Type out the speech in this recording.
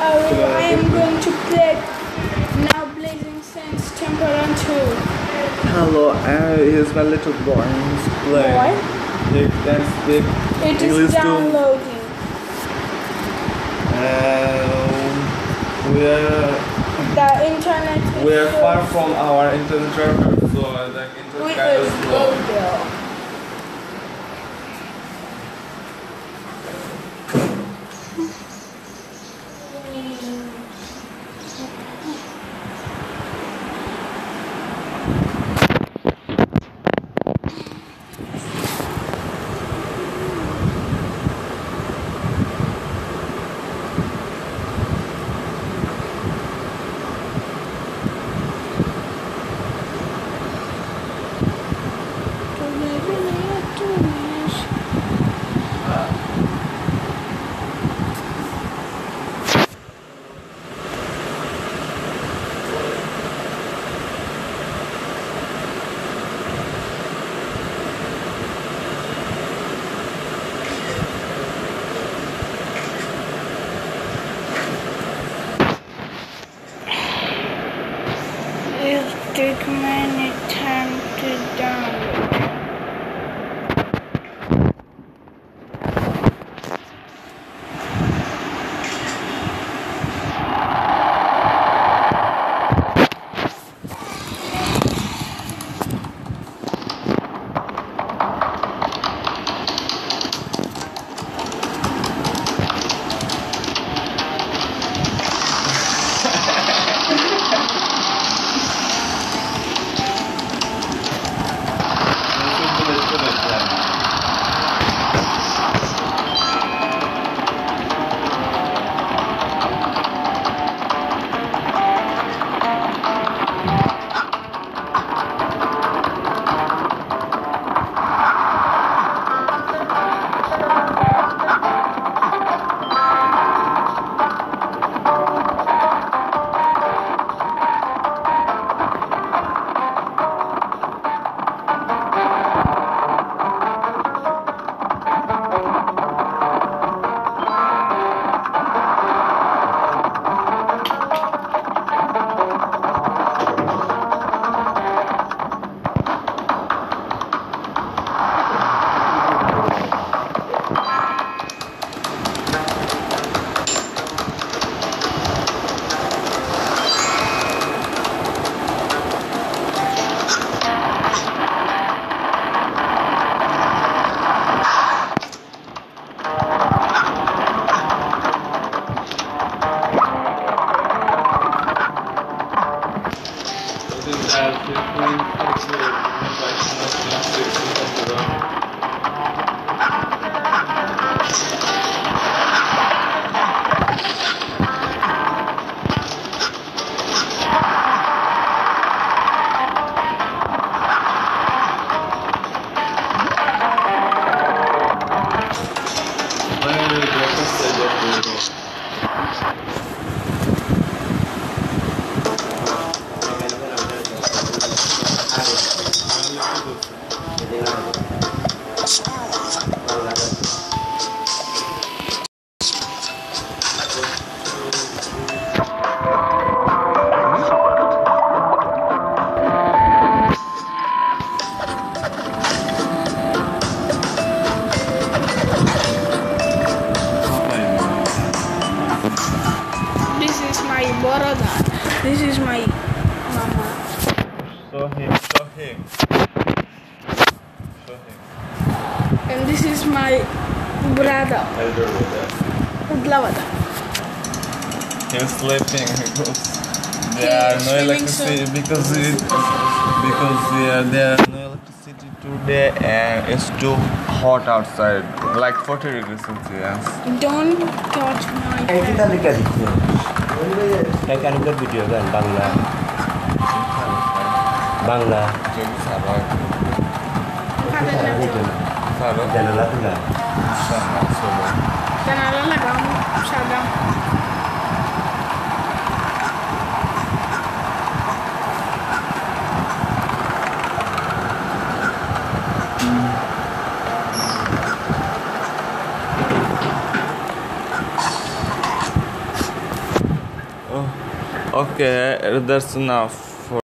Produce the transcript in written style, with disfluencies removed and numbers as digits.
I am going to play now Blazing Sands Temple 2. Hello, here's my little boy. He's playing. He can speak It English is downloading. The internet. We are far from our internet router, so the internet kind of slow. There. It took many time to download. This is my mama. Show him. And this is my brother. Elder Udlavada. He's sleeping because there are no electricity because there are no electricity today and it's too hot outside, like 40 degrees Celsius. Don't touch my hand. Mechanical video kan Bangla. Jangan lagu lah. Jangan lah kamu sadam. Okay, that's enough.